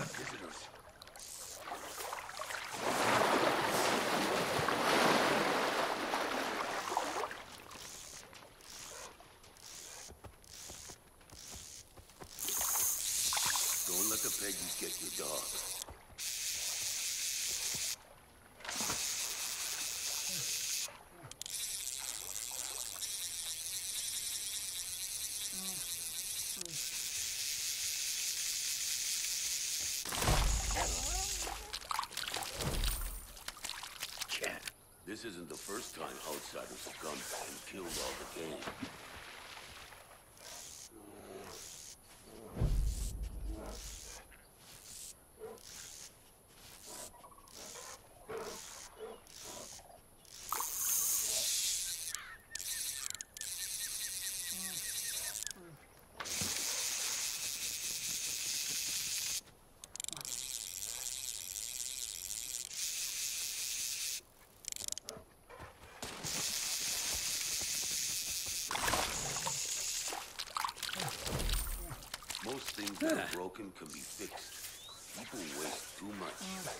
Visitors. Don't let the peggies get your dog. This isn't the first time outsiders have come and killed all the game. Most things that are broken can be fixed. People waste too much.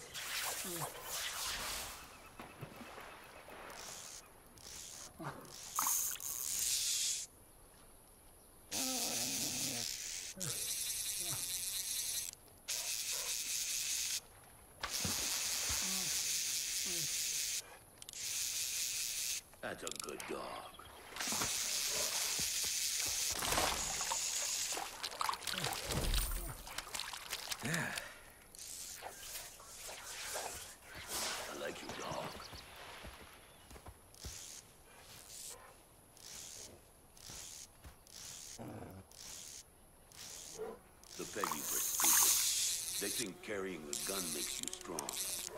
That's a good dog. I like your dog. The Peggies are stupid. They think carrying a gun makes you strong.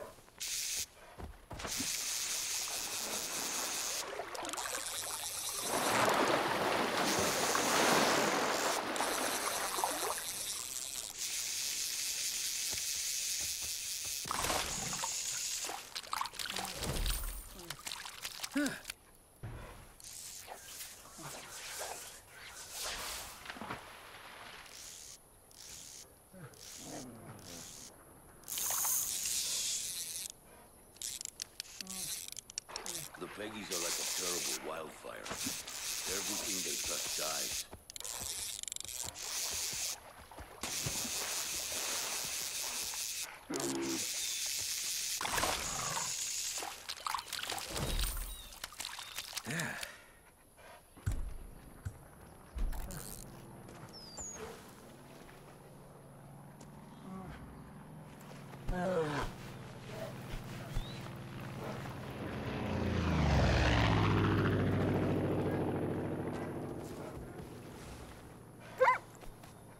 The Peggies are like a terrible wildfire. Everything they touch dies.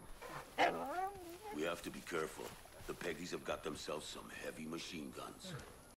We have to be careful. The Peggies have got themselves some heavy machine guns.